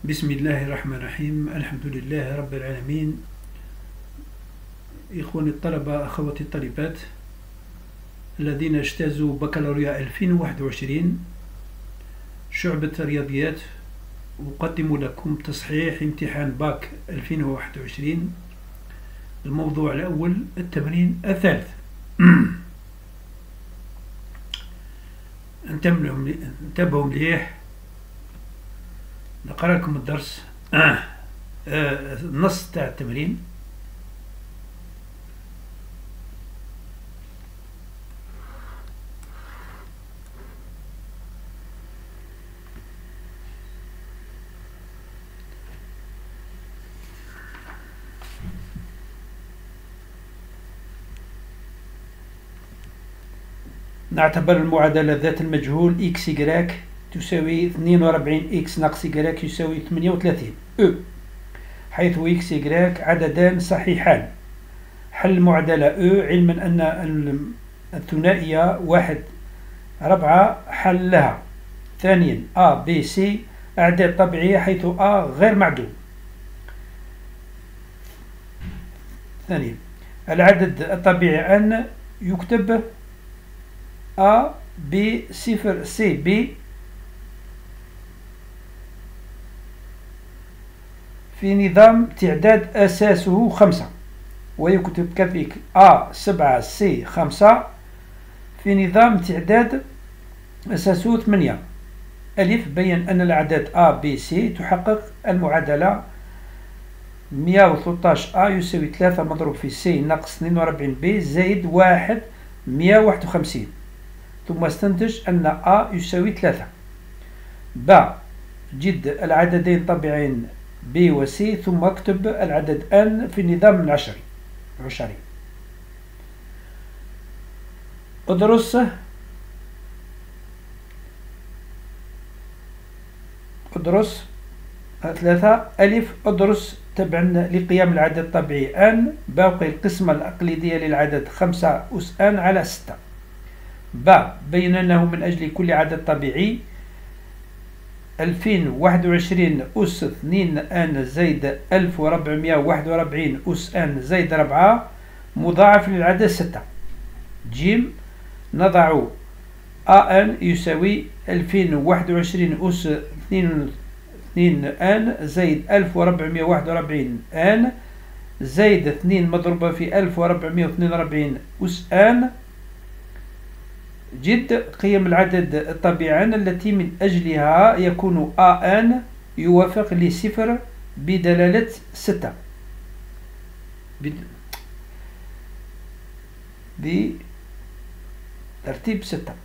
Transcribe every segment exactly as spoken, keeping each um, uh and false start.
بسم الله الرحمن الرحيم. الحمد لله رب العالمين. إخواني الطلبة، أخواتي الطالبات الذين اجتازوا بكالوريا ألفين وواحد وعشرين شعبة رياضيات، أقدم لكم تصحيح امتحان باك ألفين وواحد وعشرين. الموضوع الأول التمرين الثالث. انتبهوا مليح، نقرأ لكم الدرس. آه. آه. النص تاع التمرين. نعتبر المعادلة ذات المجهول إكس إكراك تساوي اثنين وأربعين إكس ناقص إكراك يساوي ثمانية وثلاثين أو، حيث إكس إكراك عددان صحيحان. حل المعادلة أو علما أن الثنائية واحد ربعة حل لها. ثانيا أ بي سي أعداد طبيعية حيث أ غير معدوم. ثانيا العدد الطبيعي أن يكتب A B صفر سي بي في نظام تعداد أساسه خمسة، ويكتب كذلك A سبعة سي خمسة في نظام تعداد أساسه ثمانية. ألف بين أن الأعداد A B C تحقق المعادلة مئة وثلاثة عشر A يساوي ثلاثة مضروب في C ناقص اثنين وأربعين B زائد واحد مئة وواحد وخمسين، ثم استنتج أن A يساوي ثلاثة. ب جد العددين الطبيعيين B و C ثم اكتب العدد N في النظام العشري عشري. ادرس ادرس ثلاثة. ألف ادرس تبعا لقيام العدد الطبيعي N باقي القسمة الأقليدية للعدد خمسة أس N على ستة. ب بين أنه من أجل كل عدد طبيعي ألفين وواحد وعشرين أس اثنين N زائد ألف وأربعمئة وواحد وأربعين أس N زائد أربعة مضاعف للعدد ستة. ج نضع أن يساوي ألفين وواحد وعشرين أس اثنين N زائد ألف وأربعمئة وواحد وأربعين N زائد اثنين مضروبة في ألف وأربعمئة واثنين وأربعين أس N. جد قيم العدد الطبيعي التي من أجلها يكون A N يوافق لصفر بدلالة ستة بترتيب ستة.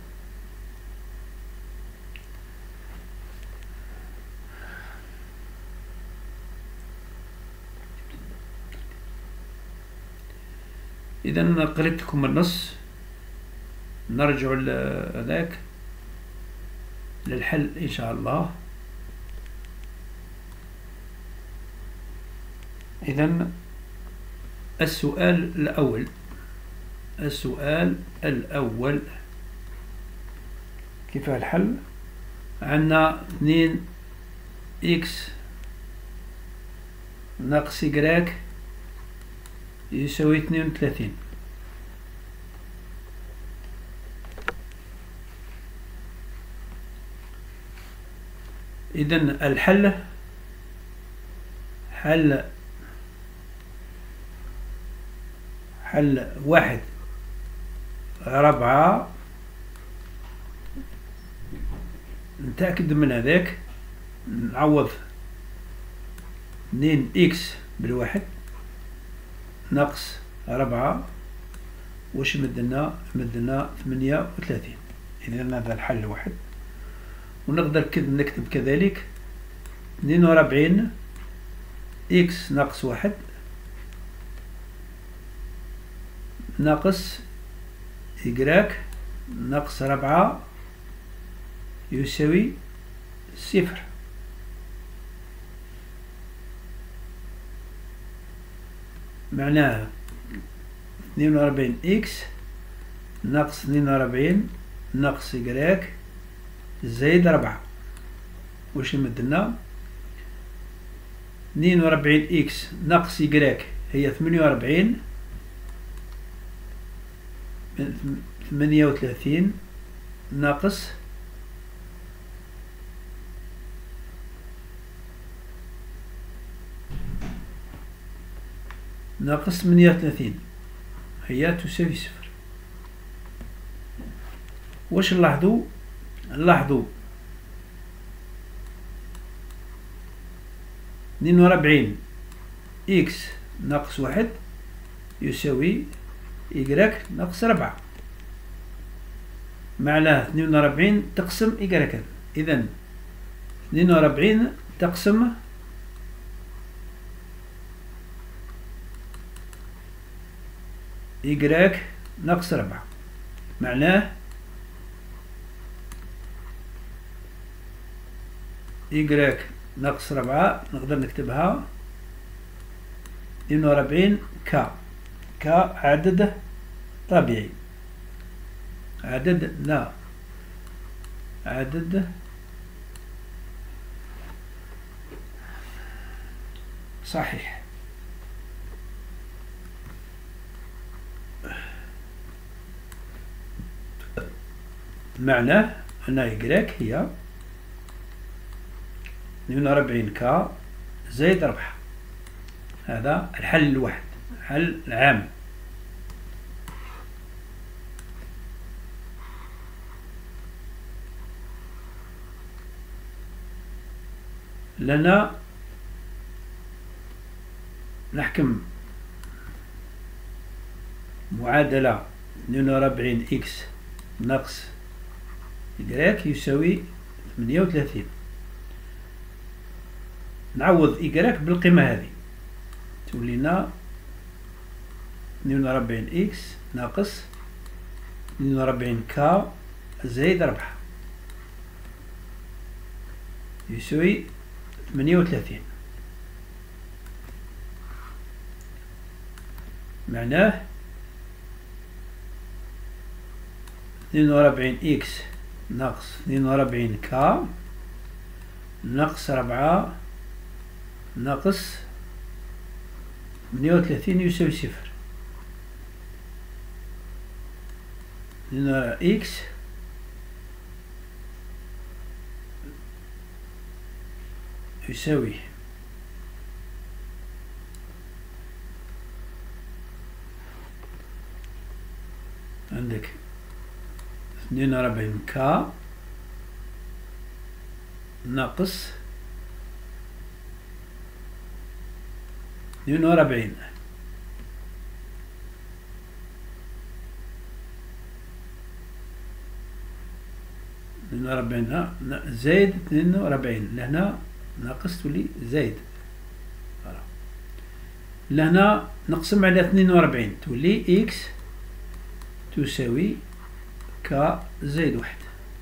إذا قرأت لكم النص، نرجع لذاك للحل إن شاء الله. إذا السؤال الأول السؤال الأول كيف الحل؟ عندنا اثنين إكس ناقص إكراك يساوي اثنين وثلاثين. إذن الحل حل حل واحد ربعة. نتأكد من هذاك، نعوض اثنين إكس بالواحد ناقص ربعة واش مدلنا مدلنا ثمانية وثلاثين. إذن هذا الحل واحد. ونقدر نكتب كذلك اثنين وأربعين إكس ناقص واحد ناقص إكراك ناقص ربعة يساوي صفر. معناها اثنين وأربعين إكس ناقص اثنين وأربعين ناقص إكراك زائد ربعة. واش يمدلنا اثنين وربعين إكس ناقص إيكغيك هي ثمانية وأربعين، ثمانية وثلاثين ناقص ناقص ثمانية وثلاثين هي تساوي صفر. واش نلاحظوا؟ نلاحظوا اثنين وربعين إكس ناقص واحد يساوي إيكغيك ناقص ربعة، معناه اثنين وربعين تقسم إيكغيك، إذا اثنين وربعين تقسم إيكغيك ناقص ربعة، معناه إيكغيك ناقص ربعة نقدر نكتبها اثنين وربعين ك كعدد طبيعي، عدد لا عدد صحيح. معناه أن إيكغيك هي اثنين وربعين ك زائد ربعة. هذا الحل الواحد، الحل العام. لنا نحكم معادلة اثنين وربعين إكس ناقص إيكغيك يساوي ثمانية وثلاثين، نعوض إيكغيك بالقيمة هذه تولي لنا اثنين وربعين إكس ناقص اثنين وربعين ك زائد ربعة يساوي ثمانية وثلاثين، معناه اثنين وربعين إكس ناقص اثنين وربعين ك ناقص ربعة ناقص ثمانية وثلاثين يساوي صفر. لأن إكس يساوي عندك اثنين وربعين ك ناقص اثنين وربعين اثنين وربعين زائد اثنين وربعين، لهنا ناقص تولي زايد، لهنا نقسم على اثنين وربعين تولي إكس تساوي ك زائد واحد.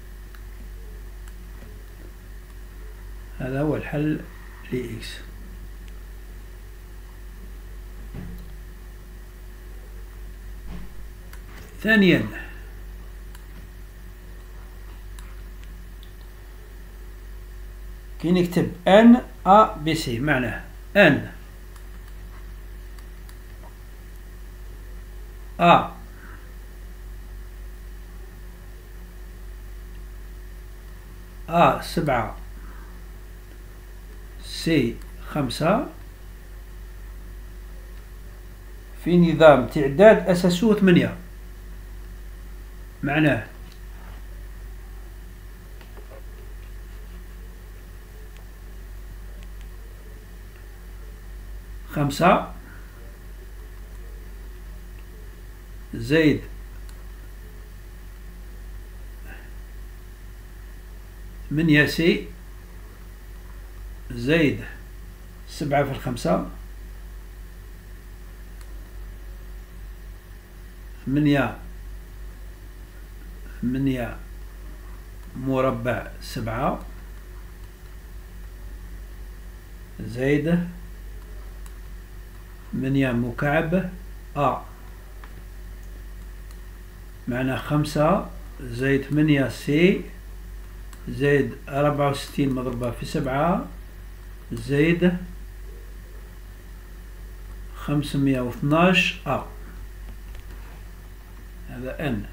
هذا هو الحل لإكس. ثانيا كي نكتب ان ا بي سي معناه ان ا ا سبعة سي خمسة في نظام تعداد أساسه ثمانية، معناه خمسة زائد ثمانية سي زائد سبعة في الخمسة ثمانية ثمانية مربع سبعة زائد ثمانية مكعب أ، معنى خمسة زائد ثمانية سي زائد أربعة وستين مضروبة في سبعة زائد خمسمية واثناش أ، هذا N.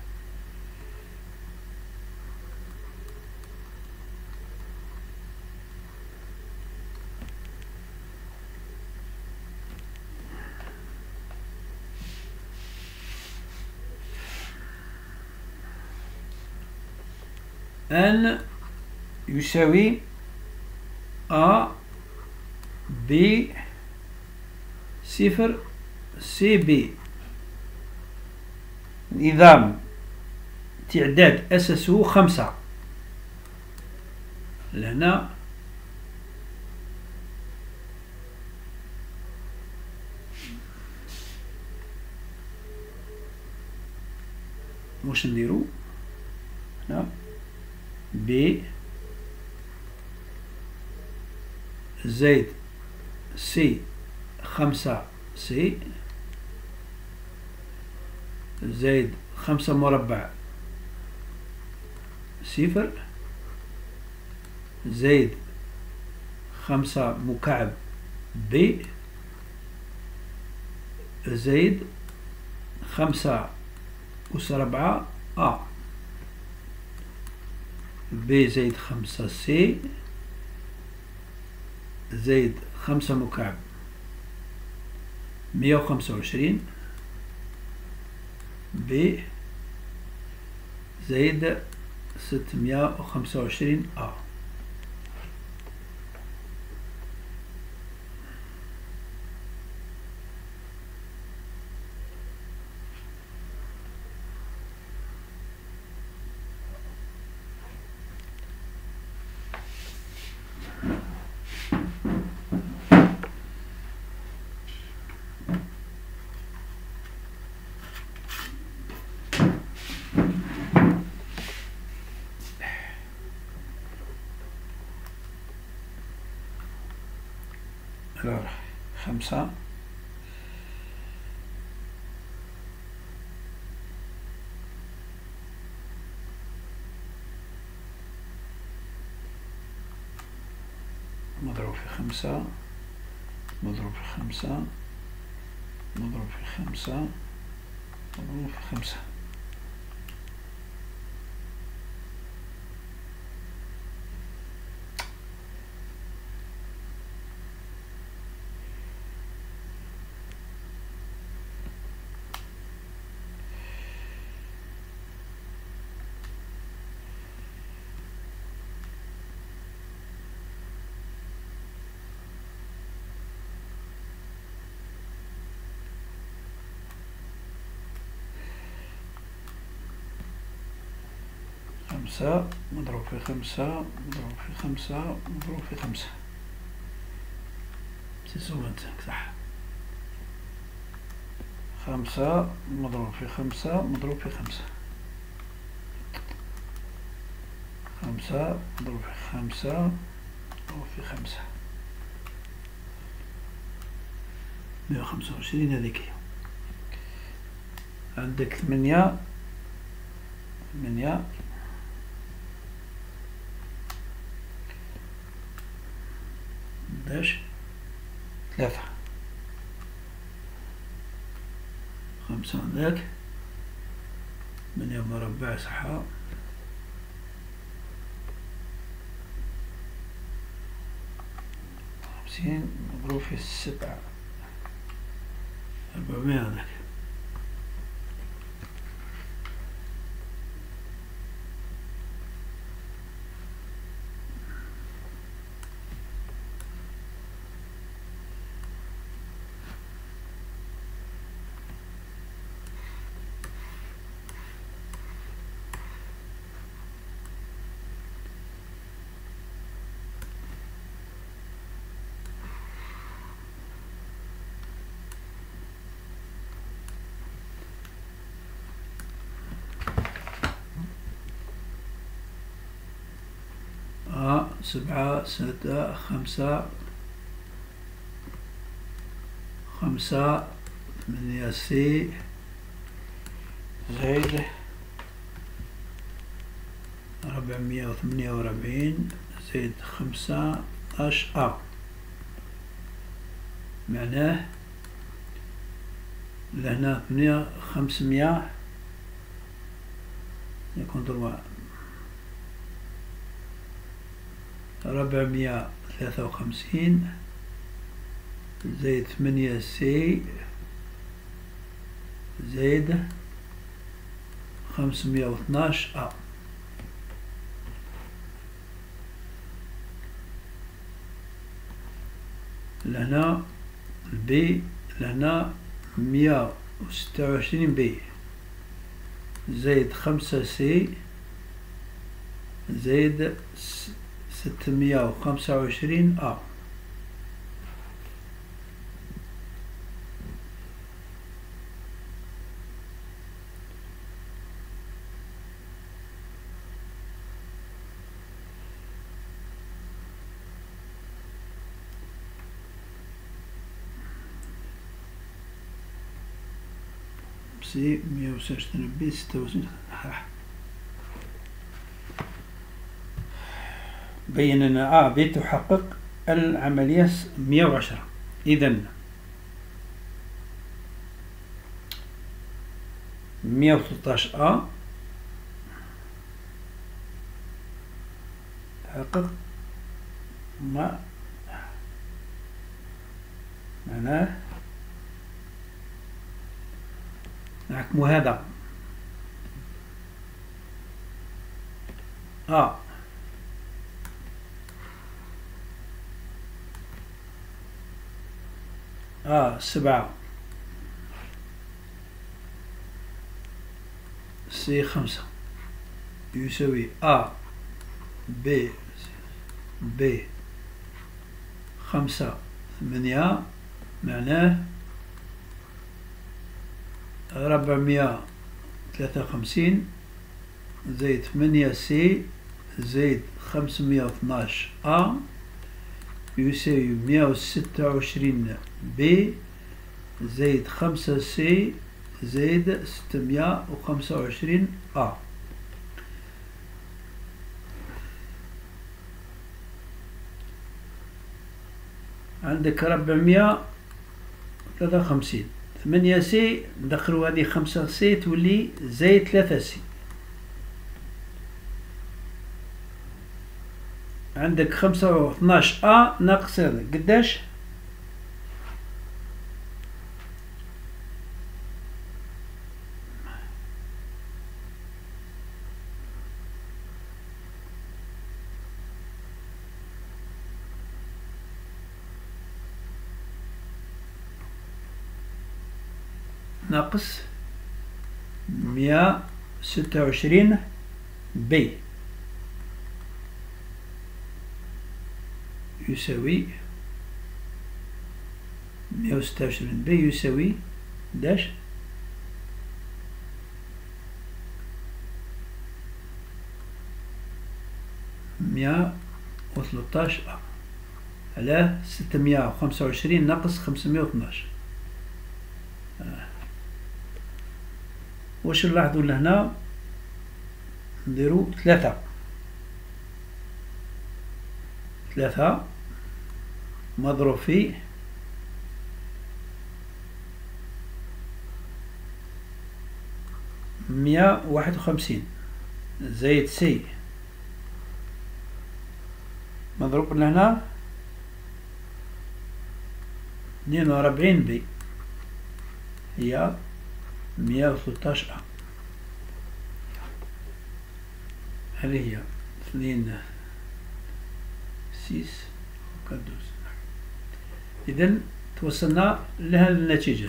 N يساوي A B صفر سي بي. نظام تعداد أساسه خمسة. لهنا واش نديرو هنا بي زائد سي خمسة سي زائد خمسة مربع صفر زائد خمسة مكعب بي زائد خمسة أس ربعة أ بي زائد خمسة سي زائد خمسة مكعب مية وخمسة وعشرين بي زائد ستمية وخمسة وعشرين أ. خمسة مضروب في خمسة مضروب في خمسة مضروب في خمسة مضروب في خمسة. خمسة مضروب في خمسة مضروب في خمسة مضروب في خمسة سيسومنت صح. خمسة مضروب في خمسة مضروب في خمسة خمسة مضروب في خمسة مضروب في خمسة مية وخمسة وعشرين. هذيك عندك ثمانية ثمانية حداش ثلاثة خمسة عندك ثمانية مربع صحة خمسين مضروب في سبعة أربعمية عندك. سبعة ستة خمسة خمسة ثمانية سي زائد ربعمية وثمانية وأربعين زائد خمسة اثناش أ، معناه لهنا ثمانية خمسمية يكون ضربة ربعمية ثلاثة وخمسين زائد ثمانية سي زائد خمسمية واثناش أ. لهنا البي لهنا مية وستة وعشرين بي زائد خمسة سي زائد ستمية وخمسة وعشرين أ. سي مية وستة وعشرين بي ستة وستين. بين أن أ ب تحقق العملية مية وعشرة. إذن مية وثلاثطاش أ تحقق ما معناه نحكم هذا أ أ سبعة سي خمسة يساوي أ ب ب خمسة ثمانية معناه ربعمية ثلاثة وخمسين زائد ثمانية سي زائد خمسمية واثناش أ يساوي مية وستة وعشرين بي زائد خمسة سي زائد ستمية وخمسة وعشرين أ. عندك ربعمية ثلاثة وخمسين ثمانية سي ندخلوا هذه خمسة سي تولي زائد ثلاثة سي. عندك خمسة واثناش أ ناقص هذا قداش؟ ناقص مية ستة وعشرين بي يساوي مية وستة وعشرين بي يساوي داش مية وثلاثطاش أ على ستمية وخمسة وعشرين ناقص خمسمية واثناش. آه. واش نلاحظوا لهنا نديرو ثلاثة ثلاثة مضروب في مية واحد وخمسين زائد سي مضروب لهنا اثنين وربعين بي هي مية وثلاثطاش أ. هذه هي اثنين سيس وكدوز. إذن توصلنا لها النتيجة.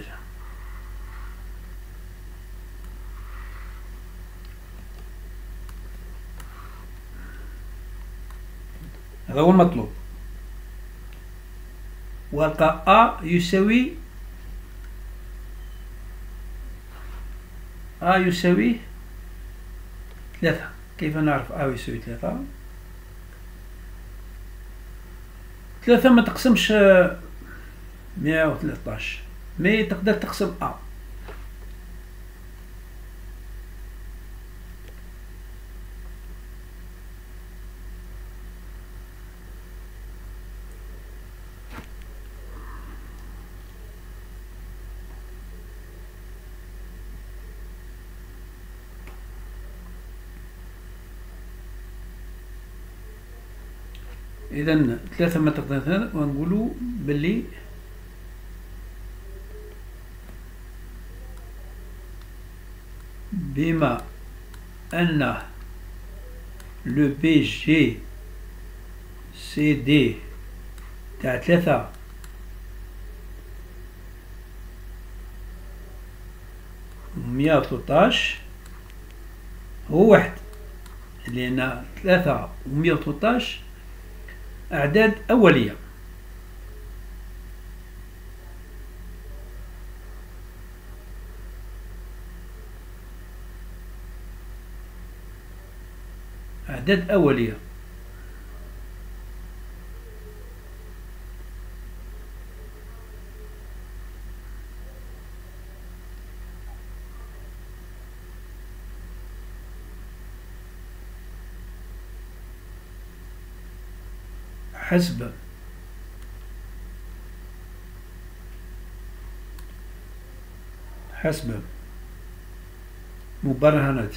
هذا هو المطلوب. والقى أ يساوي أ يساوي ثلاثة. كيف نعرف أ يساوي ثلاثة؟ ثلاثة ما تقسمش مية وثلاثطاش مي تقدر تقسم أ. إذا ثلاثة ما تقدر ثلاثة ونقولوا باللي بما أن لو بي جي سي دي تاع ثلاثة ومية وثلاثطاش هو واحد، لأن ثلاثة ومية وثلاثطاش أعداد أولية. أعداد أولية. حسب حسب مبرهنة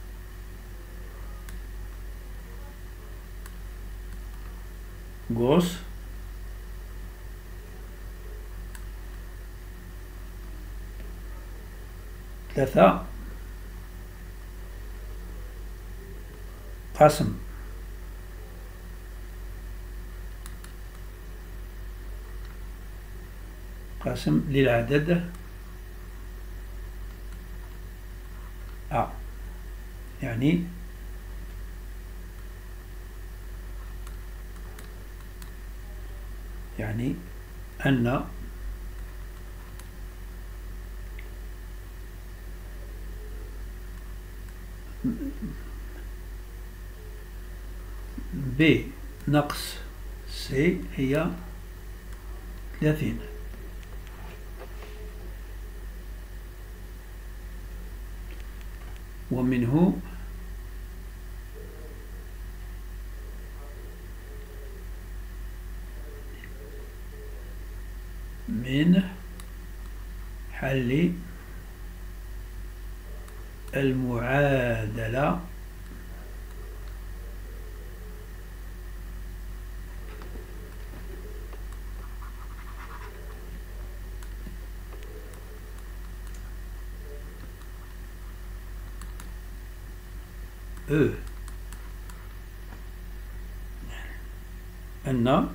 غوس ثلاثة قسم قسم للعدد أ، يعني يعني أن ب نقص سي هي ثلاثين. ومنه من حل المعادلة E أن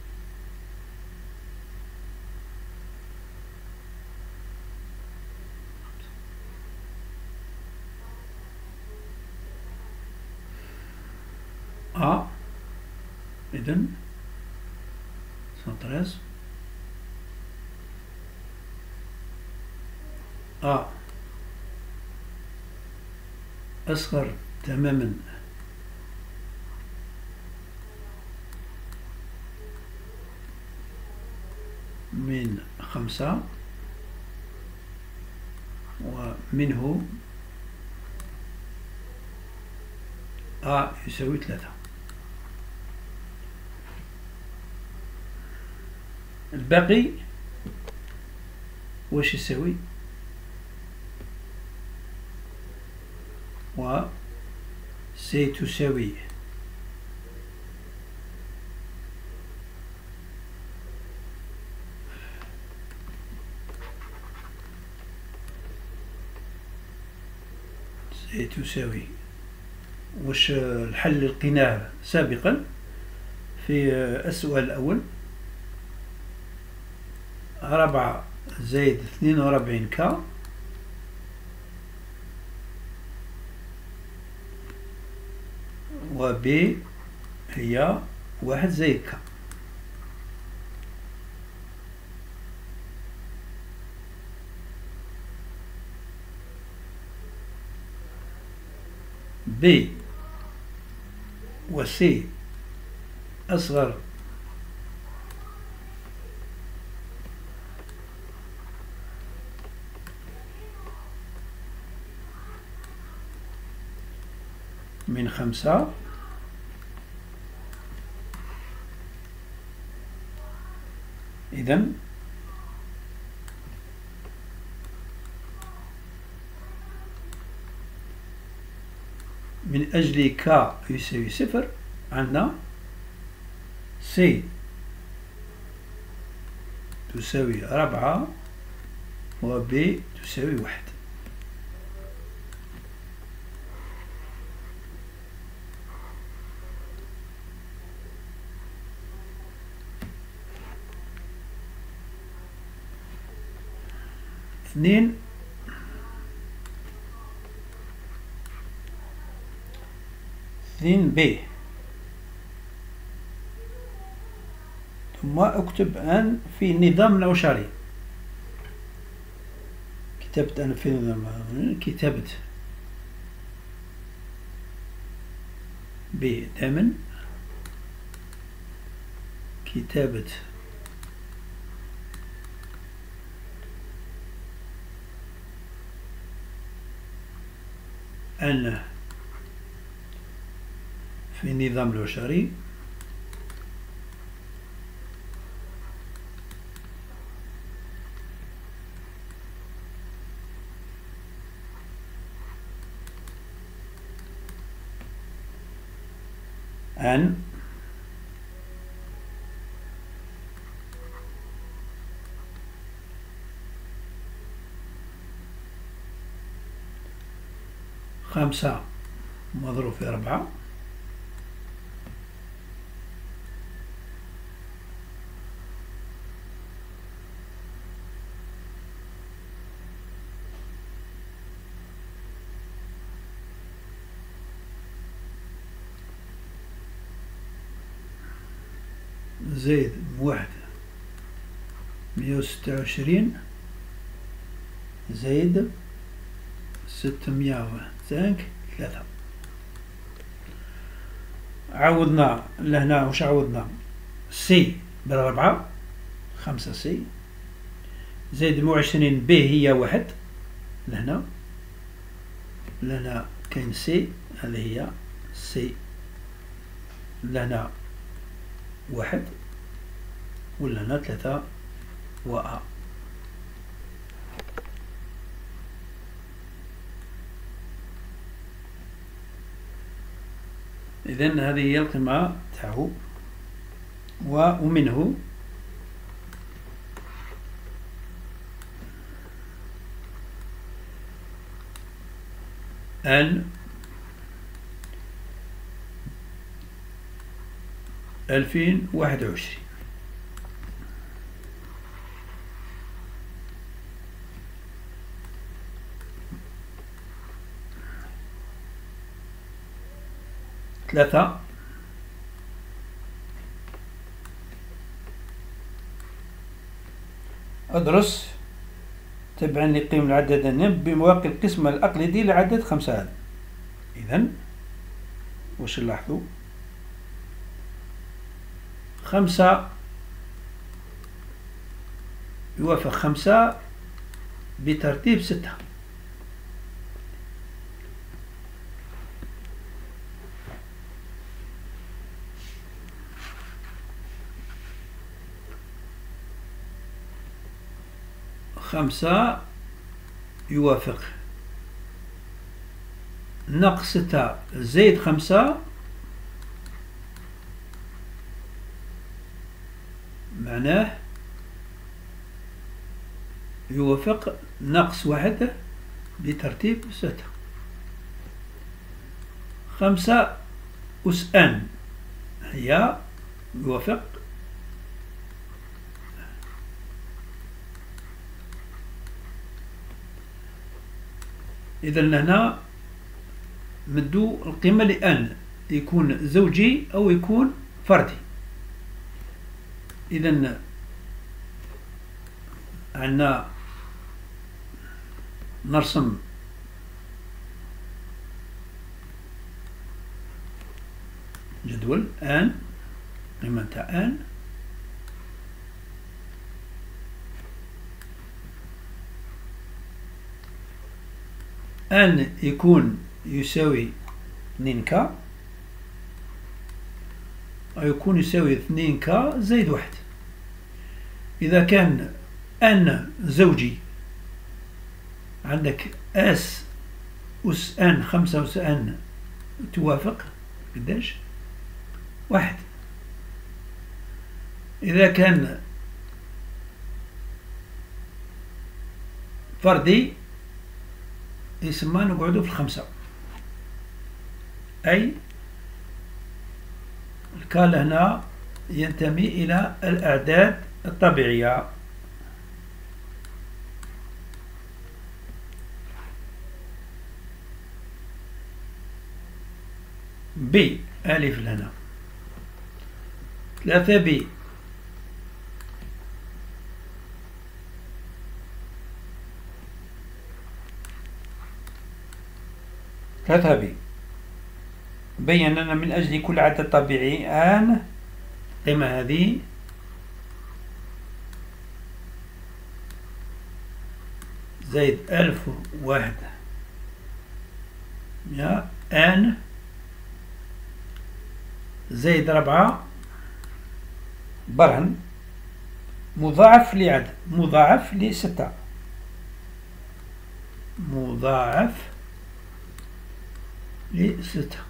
A إذن سنتريز A أصغر تماما من خمسة، ومنه A يساوي ثلاثة. الباقي واش يساوي؟ و سي تساوي سي تساوي واش الحل اللي لقيناه سابقا في السؤال الأول، ربعة زائد اثنين وربعين كا و ب هي واحد زائد كا. ب و سي أصغر من خمسة، إذن من أجل ك يساوي صفر عندنا سي تساوي ربعة و بي تساوي واحد. اثنين اثنين بي، ثم اكتب ان في النظام العشري. كتبت ان في نظام كتبت بي دائما كتابة أن في النظام العشري أن خمسة مضروب في أربعة زائد واحد مية وستة وعشرين زائد ستمية وثمانية ثلاثة. عوضنا لهنا واش عوضنا؟ سي بالربعة خمسة سي زائد مية وعشرين بي هي واحد لهنا، لهنا كاين سي هذه هي سي لهنا واحد ولهنا ثلاثة و أ. إذن هذه هي القيمة تاعو، ومنه أن ألفين واحد وعشرين ثلاثة أدرس تبعا لقيم العددين بمواقع القسمة الأقليدي لعدد خمسة هذا. إذن واش نلاحظوا؟ خمسة يوافق خمسة بترتيب ستة. خمسة يوافق ناقص ستة زائد خمسة معناه يوافق ناقص واحد بترتيب ستة. خمسة أس أن هي يوافق إذا هنا مدو القيمة لأن يكون زوجي أو يكون فردي. إذا عندنا نرسم جدول أن قيمة تاع أن أن يكون يساوي اثنين ك أو يكون يساوي اثنين ك زائد واحد. إذا كان أن زوجي عندك أس أس أن خمسة أس أن توافق قداش؟ واحد. إذا كان فردي يسمى نقعدو في الخمسة، أي الكال هنا ينتمي إلى الأعداد الطبيعية. بي ألف لهنا ثلاثة بي ثلاثة بي بين لنا من أجل كل عدد طبيعي أن القيمة هذه زائد ألف واحد مئة أن زائد ربعة برهن مضاعف لعدد مضاعف لستة مضاعف لستة.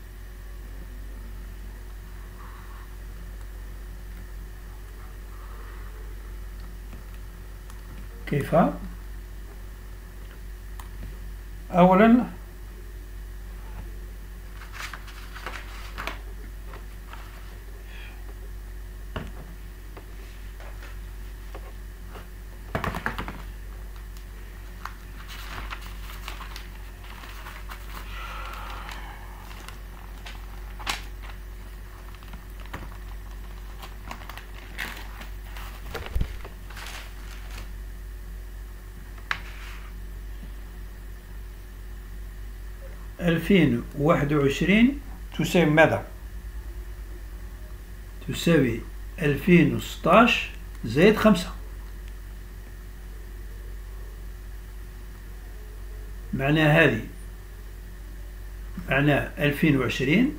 كيف؟ أولا ألفين وواحد وعشرين تساوي ماذا؟ تساوي ألفين وستاش زائد خمسة، معناها هذه معناه ألفين وعشرين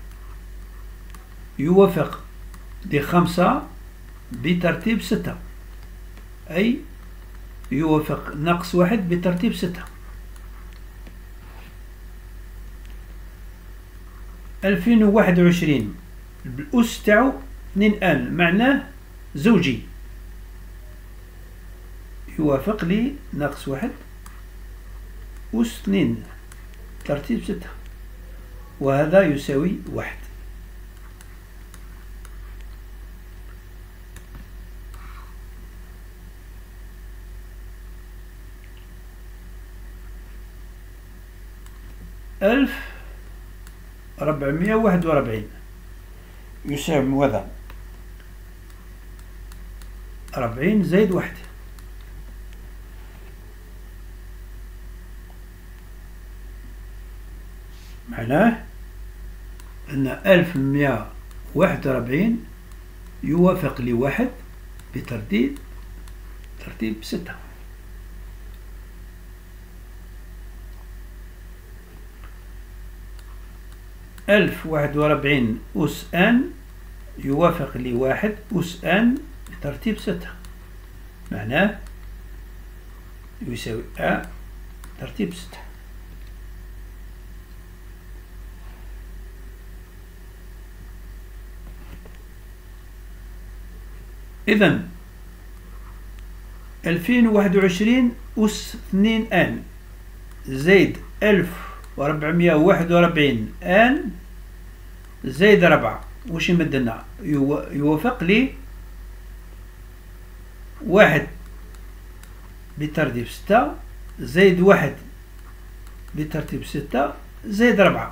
يوافق لخمسة بترتيب ستة، أي يوافق ناقص واحد بترتيب ستة. ألفين وواحد وعشرين الأس تاعو اثنين آن معناه زوجي يوافق لي ناقص واحد أس اثنين ترتيب ستة، وهذا يساوي واحد. ألف ربعمائة وواحد وأربعين يساوي ماذا؟ أربعين زائد واحد، معناه أن ألف مئة واحد وأربعين يوافق لواحد بترتيب ترتيب ستة. ألف واحد وأربعين أس أن يوافق لواحد أس أن بترتيب ستة، معناه يساوي أ ترتيب ستة. إذن ألفين وواحد وعشرين أس اثنين أن زائد ألف وربعمائة وواحد وأربعين أن زائد ربعة، واش يمدلنا؟ يوافق لي واحد بترتيب ستة زائد واحد بترتيب ستة زائد ربعة،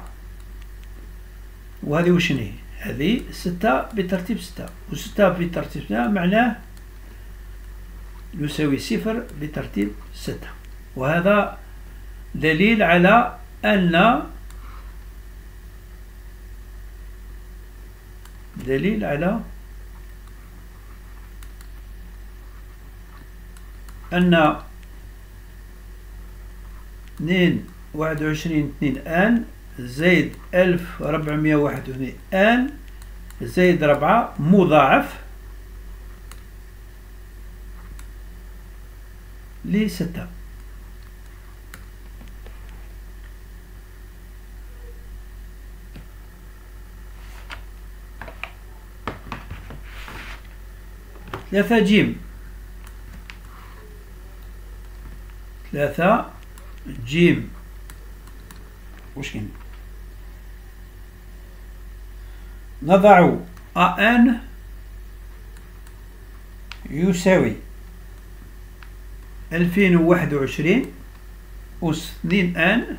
وهذه وشنو هي؟ هذه ستة بترتيب ستة، وستة بترتيب ستة معناه يساوي صفر بترتيب ستة، وهذا دليل على أن دليل على أن اثنين واحد وعشرين اثنين آن زائد ألف وربعمائة وواحد وعشرين آن زائد ربعة مضاعف لستة. ثلاثة جيم، ثلاثة جيم واش كاين؟ نضع أن يساوي ألفين وواحد وعشرين أس اثنين أن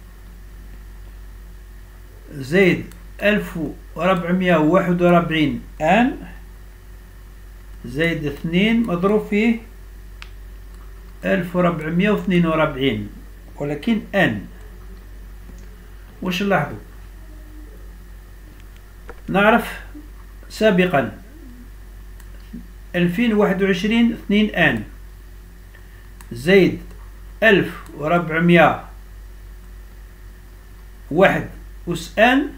زائد ألف وربعمية وواحد وربعين أن زائد اثنين مضروب فيه ألف وربعمية واثنين وربعين، ولكن أن واش نلاحظوا؟ نعرف سابقا ألفين وواحد وعشرين اثنين أن زائد ألف وربعمية واحد أس أن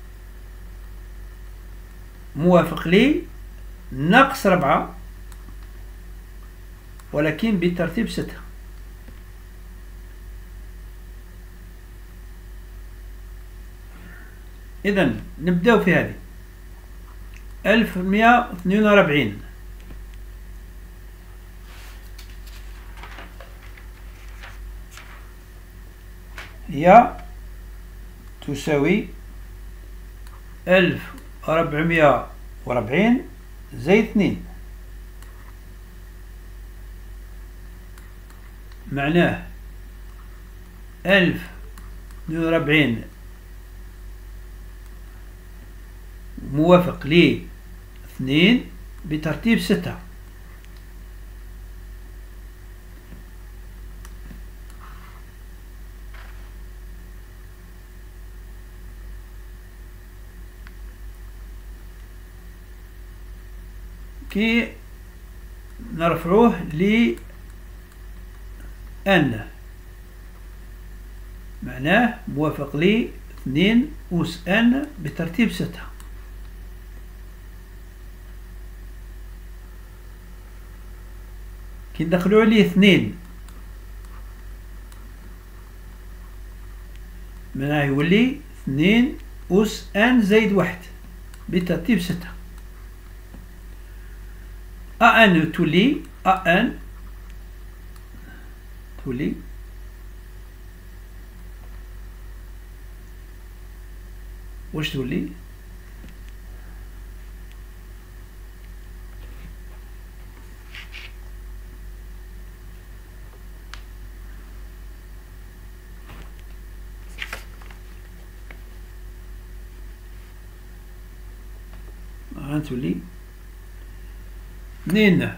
موافق لي ناقص ربعة، ولكن بترتيب ستة. إذن نبدأ في هذه ألف ومئة واثنين وأربعين هي تساوي ألف وربعمية وربعين زائد اثنين، معناه ألف واثنين وربعين موافق ل اثنين بترتيب ستة. كي نرفعوه ل أن معناه موافق ل اثنين أس أن بترتيب ستة. كي ندخلو عليه اثنين معناه يولي اثنين أس أن زائد واحد بترتيب ستة. أن تولي أن تولي واش تولي؟ تولي اثنين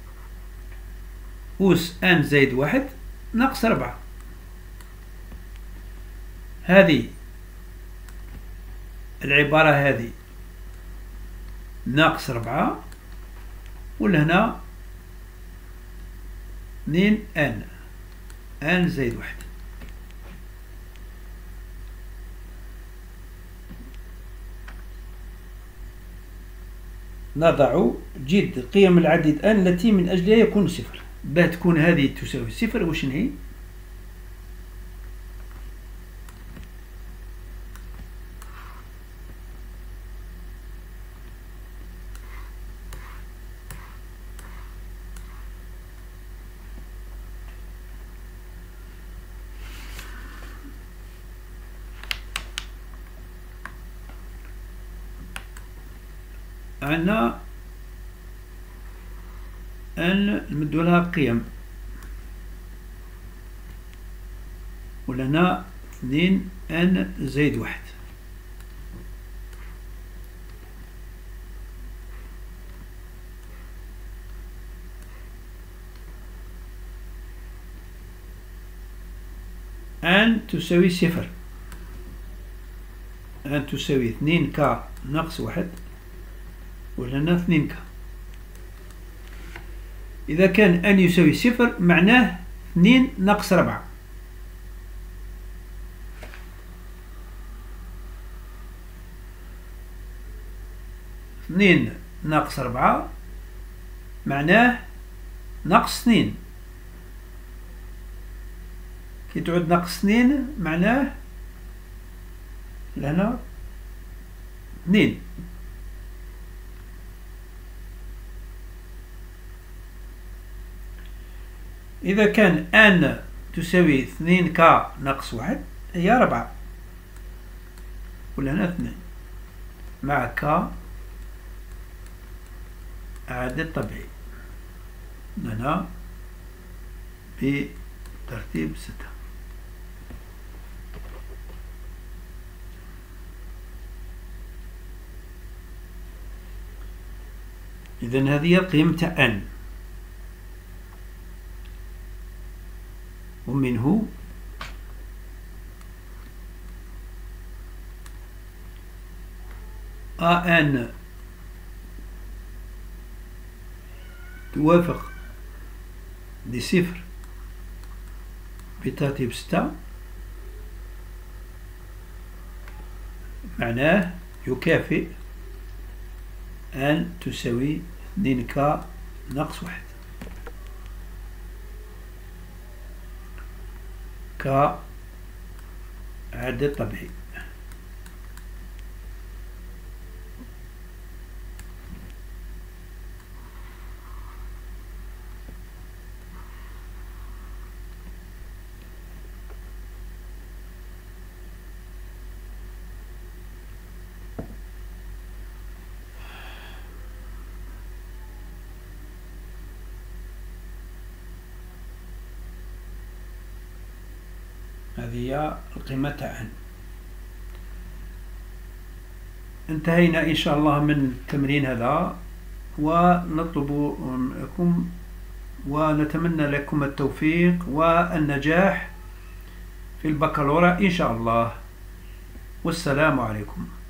أس أن زائد واحد ناقص ربعة. هذه العبارة هذه ناقص ربعة، ولهنا اثنين أن أن زائد واحد. نضع جد قيم العديد أن التي من أجلها يكون صفر. باه تكون هذه تساوي صفر واش هي؟ عندنا أن نمدو لها قيم، ولنا اثنين أن زائد واحد. أن تساوي صفر، أن تساوي اثنين ك ناقص واحد، ولنا اثنين ك. إذا كان أن يساوي صفر معناه اثنين ناقص ربعة. اثنين ناقص ربعة معناه ناقص اثنين. كي تعود ناقص اثنين معناه لهنا اثنين. إذا كان أن تساوي اثنين ك ناقص واحد هي ربعة، ولهنا اثنين مع ك عدد طبيعي هنا بترتيب ستة. إذن هذه هي القيم تاع أن، ومنه أن توافق لصفر بترتيب ستة، معناه يكافئ أن تساوي اثنين ك ناقص واحد، ك عدد طبيعي. هذه هي القيمة تاع أن. انتهينا إن شاء الله من التمرين هذا، ونطلب لكم ونتمنى لكم التوفيق والنجاح في البكالوريا إن شاء الله، والسلام عليكم.